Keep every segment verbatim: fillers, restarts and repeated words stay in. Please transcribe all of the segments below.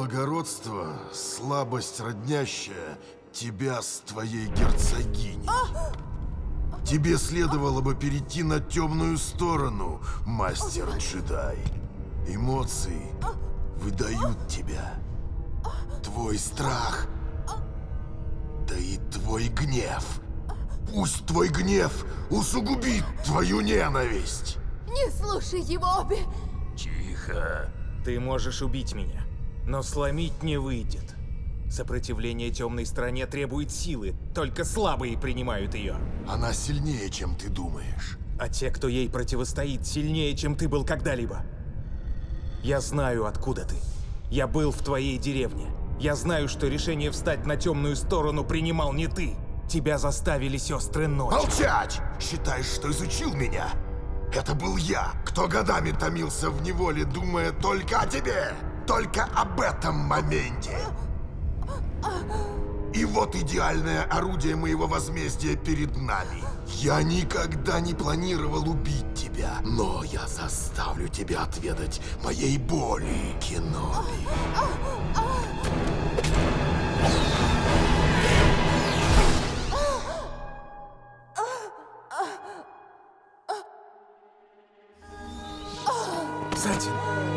благородство, слабость, роднящая тебя с твоей герцогиней. Тебе следовало бы перейти на темную сторону, мастер-джедай. Эмоции выдают тебя. Твой страх, да и твой гнев. Пусть твой гнев усугубит твою ненависть. Не слушай его, Оби! Тихо. Ты можешь убить меня, но сломить не выйдет. Сопротивление темной стороне требует силы, только слабые принимают ее. Она сильнее, чем ты думаешь. А те, кто ей противостоит, сильнее, чем ты был когда-либо. Я знаю, откуда ты. Я был в твоей деревне. Я знаю, что решение встать на темную сторону принимал не ты. Тебя заставили сестры ночи. Молчать! Считаешь, что изучил меня? Это был я, кто годами томился в неволе, думая только о тебе. Только об этом моменте. И вот идеальное орудие моего возмездия перед нами. Я никогда не планировал убить тебя, но я заставлю тебя отведать моей боли, Кеноби. Сатин.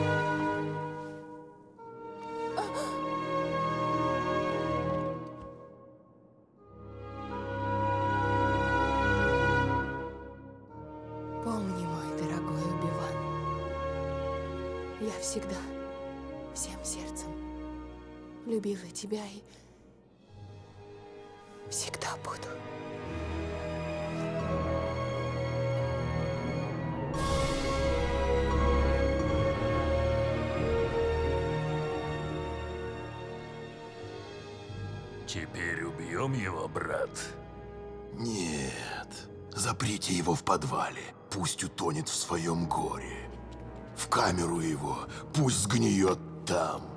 Помни, мой дорогой Оби-Ван, я всегда, всем сердцем любила тебя и всегда буду. Теперь убьем его, брат? Нет. Заприте его в подвале. Пусть утонет в своем горе. В камеру его. Пусть сгниет там.